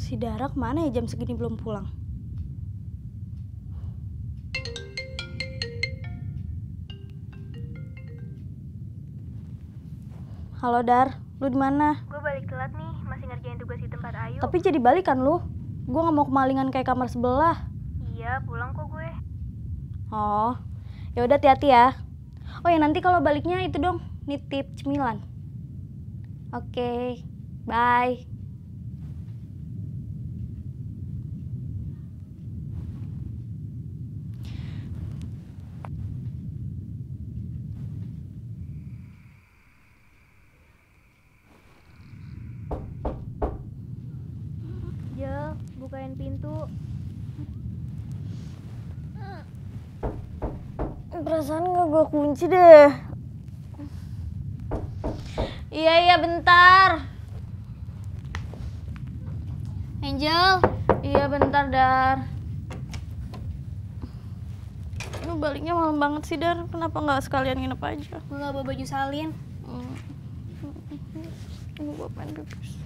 Si Dara kemana ya jam segini belum pulang? Halo Dar, lu di mana? Gue balik telat nih, masih ngerjain tugas di tempat Ayu. Tapi jadi balik kan lu? Gue nggak mau kemalingan kayak kamar sebelah. Iya, pulang kok gue. Oh, ya udah hati-hati ya. Oh ya nanti kalau baliknya itu dong, nitip cemilan. Oke, bye. Jel, bukain pintu. Perasaan nggak gue kunci deh. Iya bentar. Angel, iya bentar Dar. Lu baliknya malam banget sih Dar. Kenapa nggak sekalian nginep aja? Gue gak bawa baju salin. Ini gue pengen pipis.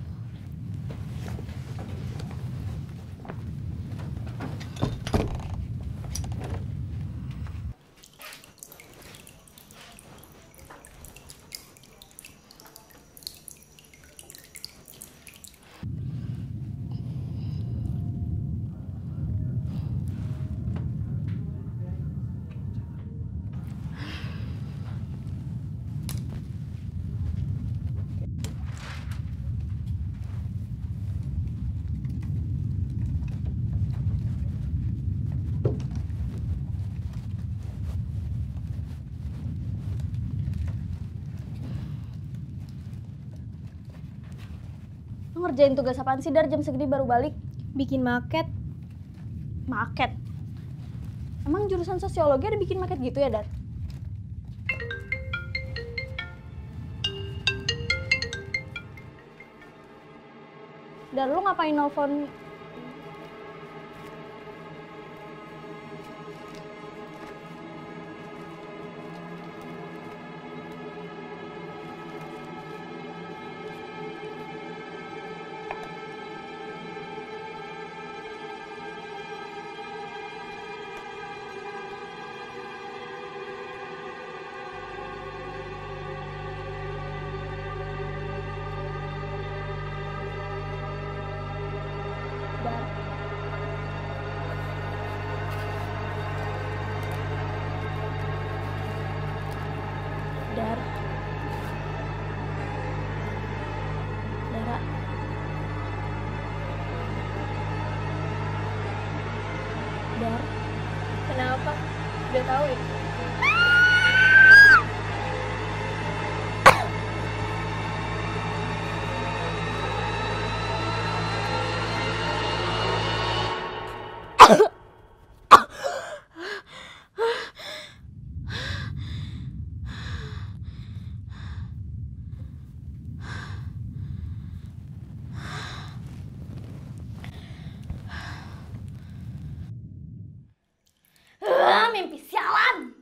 Lu ngerjain tugas apaan sih Dar jam segini baru balik? Bikin maket. Market? Emang jurusan sosiologi ada bikin market gitu ya Dar? Dar lu ngapain nelfon? Dar. Dara. Dar. Kenapa? Udah tahu ya? Mimpi sialan.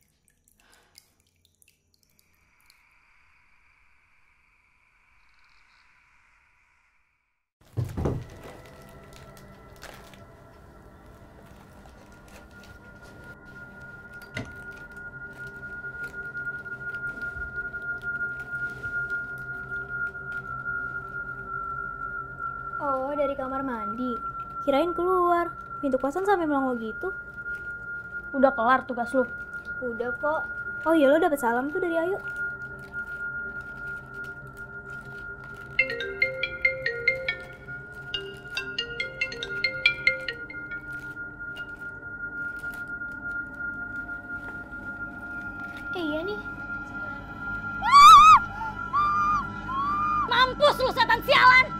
Oh, dari kamar mandi. Kirain keluar. Pintu kosan sampai melongo gitu. Udah kelar tugas lu? Udah kok. Oh iya, lo dapet salam tuh dari Ayu. Iya nih. Mampus lu setan sialan.